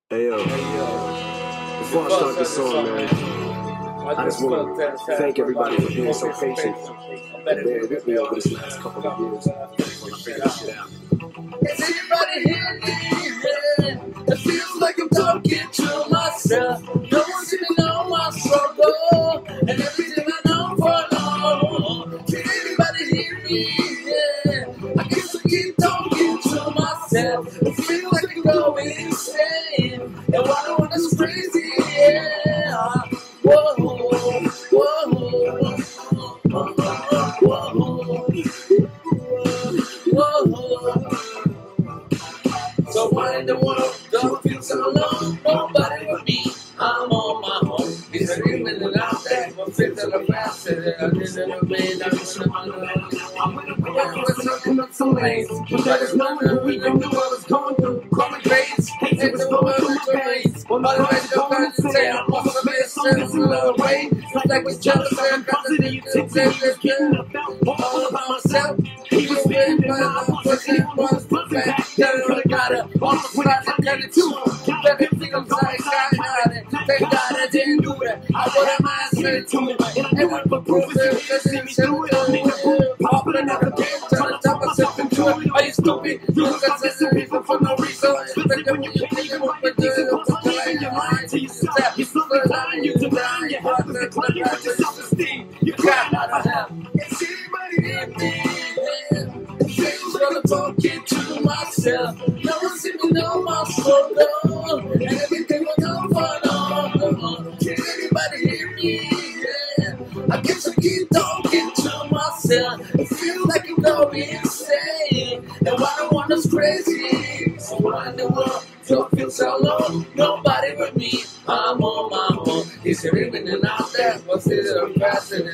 Hey yo, before I start this song, man, I just want to thank everybody for being so patient and bearing with me over this last couple of years while I figure this shit out. Is anybody hear me? Yeah. It feels like I'm talking to myself. No one's even know my struggle and everything I know for long. Can anybody hear me? Yeah. I guess I keep talking to myself. It feels like I'm going insane. And why do I want this crazy? Yeah. Whoa, whoa, whoa, whoa, whoa. So why in the world don't feel so alone? Nobody but me, I'm on my own. It's a dreaming and out there, but fits in the past. And I didn't have made that I'm talking up some lanes. But that is none of we knew I was going through. Chronic grades, hate it was going through my grades. All the way to the fans and say I'm off the best song in another way. It's like we're jealous and positive. You take that all about myself. He was winning, but I was perfect. Then I got it. Also, when I got it too, everything I'm sorry, thank God I didn't do that. I put a mind straight to it. And when the proof is, see me do it. I mean, pop it another game, trying to talk myself into it. Are you stupid? You look at this people for no reason. Especially when you think of what you're doing, what's in your mind till you step. You're slowly dying, you denying your health, and declining your self-esteem. You got out of hell. Is anybody in me? I'm talking to myself. No one's even know my struggle and everything will come for long. Can anybody hear me? Yeah. I guess I keep talking to myself. It feels like I'm going insane. And why I want us crazy? So why in the world do I feel so alone? Nobody but me. I'm on my own. Is there even an out there? What's it a passion?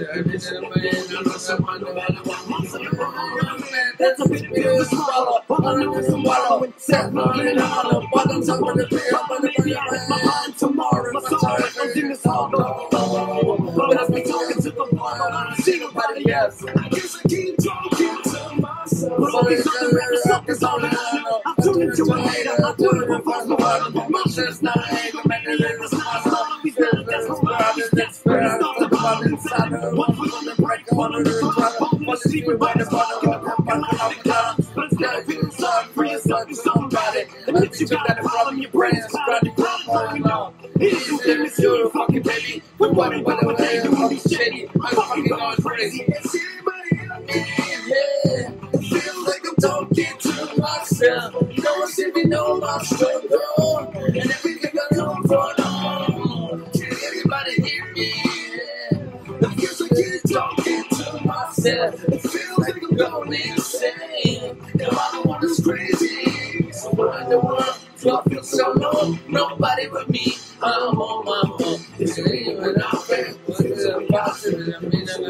That's a big deal to swallow. All I do is swallow. Set money in the hollow. While I'm talking to pay up on the my mind tomorrow. My sorry, I'm in this hall. But I've been talking to the one. I don't see nobody else. I guess I keep talking to myself. But all these other suckers all I know. I'm tuning to a hater. I put it in front of the world. My shit's not an anger. Man, it's not a lot. These men, that's what's bad. It's not the bottom inside. One foot on the break. One on the top. One sleeping by the bottom. But instead of feeling sorry for yourself, you somebody. And if you got a problem, your brain's trying to grow more along. It is you, fucking baby. We're wondering what the way you be shady. I'm fucking going crazy. Is anybody in me? Yeah. It feels like I'm talking to myself. No one's even know my struggle. And everything I know for long. Can anybody hear me? Yeah. I guess I keep talking to myself. It feels like I'm going insane. And I don't want this crazy. So why in the world do I feel so alone? Nobody but me. I'm on my own. Is there even out there? What's it possible? I mean, I'm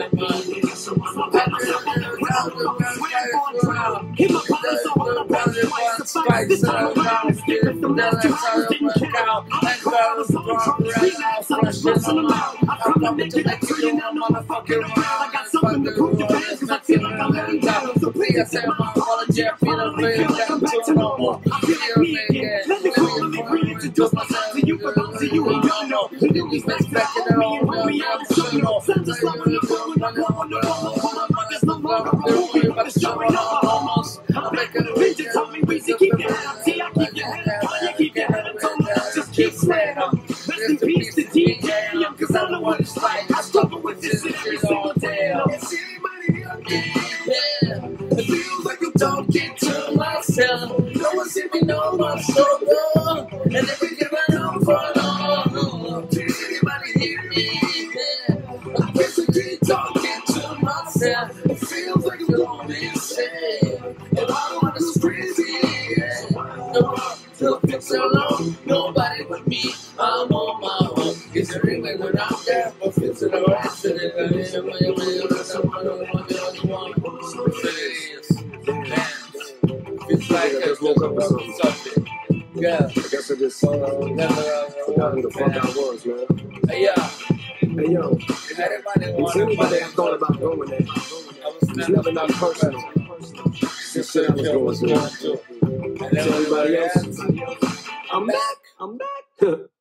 keep my brothers on the bounce twice. The fight this time around is different from last 2 hours. Didn't count. And girls are trying to reach out. So I'm stressing them out. I'm coming to make sure you're not motherfucking around. I got something to prove to fans because I feel like I'm letting down. So please accept my apology. I feel like I'm back to normal. I feel like me again. Let me quickly reintroduce myself to you. For those of you who don't know, the newbies that's back in their own way. I'm showing off. Send us love in the world. When I'm going to roll. For my brothers, no longer a movie. But it's showing off almost. I'm making a vision. Tell me, Weezy, keep your head up. See, I keep your head up. You keep your head up. Tell me, just keep slaying up. Rest in peace to DJ. Cause I know what it's like. I struggle with this every single day. Is anybody out there? Yeah. It feels like I'm talking to myself. No one's even know my struggle. And everything I know for long. Can anybody hear me? Yeah. I guess I keep talking to myself. It feels like I'm going insane. And I don't want this crazy. Yeah. No one still feels so long. Nobody but me. I'm on my own. Is there anyone out there? But feels so accident. It's like I just woke up with something. Yeah. I guess I just forgot who the fuck I was, man. Hey, yeah. Hey, yo. If anybody that thought about going there, it's never not personal. This shit I was going through. And everybody else, I'm back. I'm back.